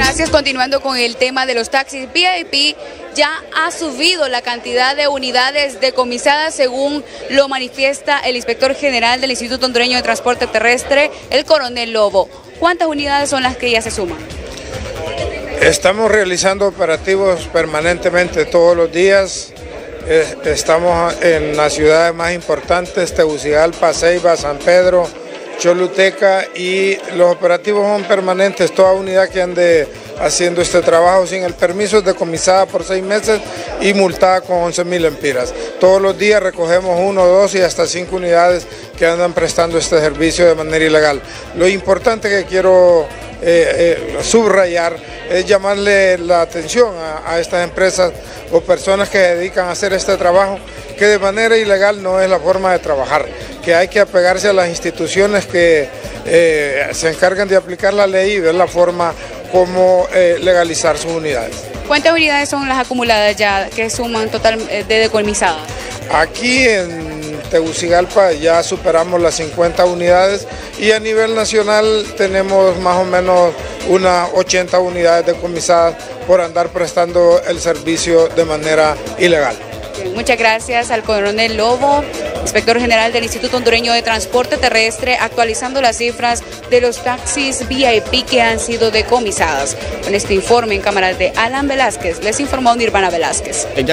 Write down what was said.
Gracias. Continuando con el tema de los taxis VIP, ya ha subido la cantidad de unidades decomisadas, según lo manifiesta el inspector general del Instituto Hondureño de Transporte Terrestre, el coronel Lobo. ¿Cuántas unidades son las que ya se suman? Estamos realizando operativos permanentemente todos los días. Estamos en las ciudades más importantes, Tegucigalpa, Ceiba, San Pedro, Choluteca, y los operativos son permanentes. Toda unidad que ande haciendo este trabajo sin el permiso es decomisada por 6 meses y multada con 11.000 lempiras. Todos los días recogemos 1, 2 y hasta 5 unidades que andan prestando este servicio de manera ilegal. Lo importante que quiero subrayar es llamarle la atención a estas empresas o personas que se dedican a hacer este trabajo, que de manera ilegal no es la forma de trabajar, que hay que apegarse a las instituciones que se encargan de aplicar la ley y ver la forma como legalizar sus unidades. ¿Cuántas unidades son las acumuladas ya que suman total de decomisadas? Aquí en Tegucigalpa ya superamos las 50 unidades y a nivel nacional tenemos más o menos unas 80 unidades decomisadas por andar prestando el servicio de manera ilegal. Bien, muchas gracias al coronel Lobo, inspector general del Instituto Hondureño de Transporte Terrestre, actualizando las cifras de los taxis VIP que han sido decomisadas. Con este informe en cámara de Alan Velázquez, les informó Nirvana Velázquez.